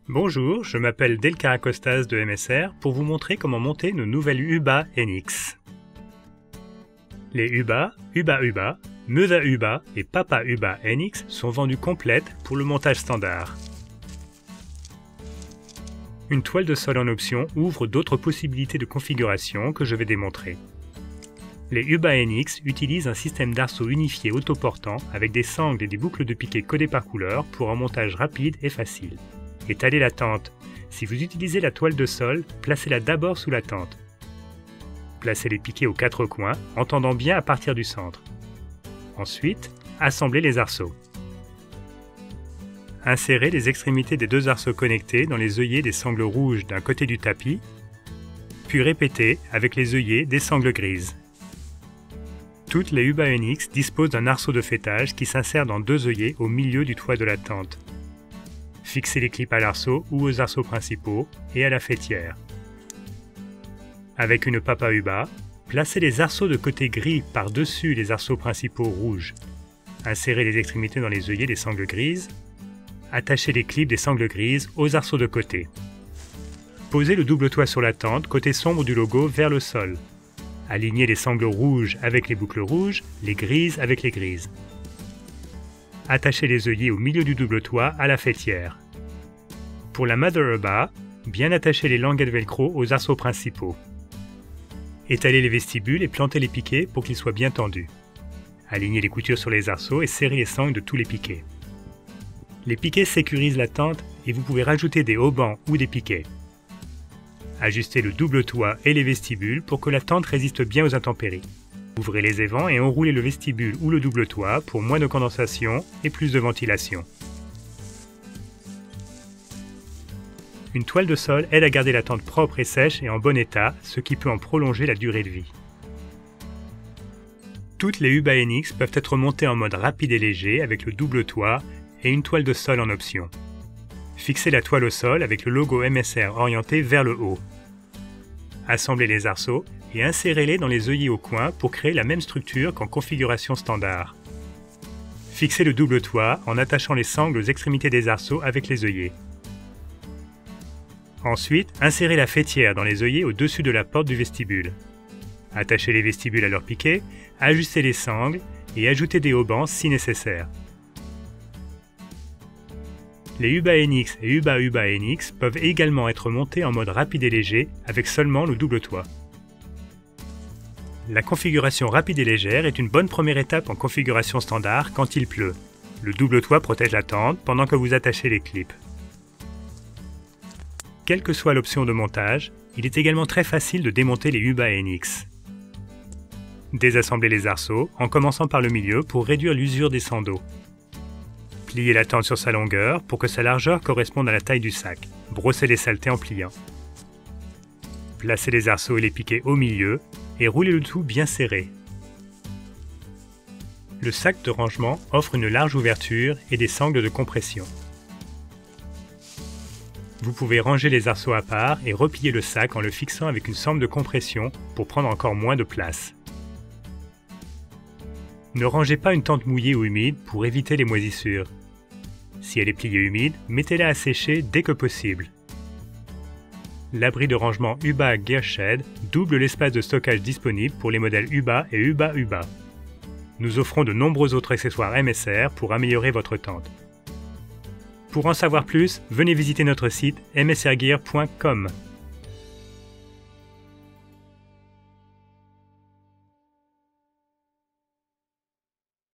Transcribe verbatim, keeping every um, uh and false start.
Bonjour, je m'appelle Delcar Acostas de M S R pour vous montrer comment monter nos nouvelles U B A N X. Les U B A, U B A U B A, Mother U B A et Papa U B A N X sont vendues complètes pour le montage standard. Une toile de sol en option ouvre d'autres possibilités de configuration que je vais démontrer. Les U B A N X utilisent un système d'arceaux unifié autoportant avec des sangles et des boucles de piquet codées par couleur pour un montage rapide et facile. Étalez la tente. Si vous utilisez la toile de sol, placez-la d'abord sous la tente. Placez les piquets aux quatre coins, en tendant bien à partir du centre. Ensuite, assemblez les arceaux. Insérez les extrémités des deux arceaux connectés dans les œillets des sangles rouges d'un côté du tapis, puis répétez avec les œillets des sangles grises. Toutes les U B A N X disposent d'un arceau de fêtage qui s'insère dans deux œillets au milieu du toit de la tente. Fixez les clips à l'arceau ou aux arceaux principaux et à la fêtière. Avec une Papa U B A, placez les arceaux de côté gris par-dessus les arceaux principaux rouges. Insérez les extrémités dans les œillets des sangles grises. Attachez les clips des sangles grises aux arceaux de côté. Posez le double toit sur la tente côté sombre du logo vers le sol. Alignez les sangles rouges avec les boucles rouges, les grises avec les grises. Attachez les œillets au milieu du double toit à la fêtière. Pour la Mother U B A, bien attachez les languettes velcro aux arceaux principaux. Étalez les vestibules et plantez les piquets pour qu'ils soient bien tendus. Alignez les coutures sur les arceaux et serrez les sangles de tous les piquets. Les piquets sécurisent la tente et vous pouvez rajouter des haubans ou des piquets. Ajustez le double toit et les vestibules pour que la tente résiste bien aux intempéries. Ouvrez les évents et enroulez le vestibule ou le double toit pour moins de condensation et plus de ventilation. Une toile de sol aide à garder la tente propre et sèche et en bon état, ce qui peut en prolonger la durée de vie. Toutes les U B A N X peuvent être montées en mode rapide et léger avec le double toit et une toile de sol en option. Fixez la toile au sol avec le logo M S R orienté vers le haut. Assemblez les arceaux et insérez-les dans les œillets au coin pour créer la même structure qu'en configuration standard. Fixez le double toit en attachant les sangles aux extrémités des arceaux avec les œillets. Ensuite, insérez la fêtière dans les œillets au-dessus de la porte du vestibule. Attachez les vestibules à leurs piquets, ajustez les sangles et ajoutez des haubans si nécessaire. Les U B A N X et U B A U B A N X peuvent également être montés en mode rapide et léger avec seulement le double toit. La configuration rapide et légère est une bonne première étape en configuration standard quand il pleut. Le double toit protège la tente pendant que vous attachez les clips. Quelle que soit l'option de montage, il est également très facile de démonter les U B A N X. Désassemblez les arceaux en commençant par le milieu pour réduire l'usure des sandaux. Pliez la tente sur sa longueur pour que sa largeur corresponde à la taille du sac. Brossez les saletés en pliant. Placez les arceaux et les piquets au milieu et roulez le tout bien serré. Le sac de rangement offre une large ouverture et des sangles de compression. Vous pouvez ranger les arceaux à part et replier le sac en le fixant avec une sangle de compression pour prendre encore moins de place. Ne rangez pas une tente mouillée ou humide pour éviter les moisissures. Si elle est pliée humide, mettez-la à sécher dès que possible. L'abri de rangement U B A Gear Shed double l'espace de stockage disponible pour les modèles U B A et U B A U B A. Nous offrons de nombreux autres accessoires M S R pour améliorer votre tente. Pour en savoir plus, venez visiter notre site m s r gear point com.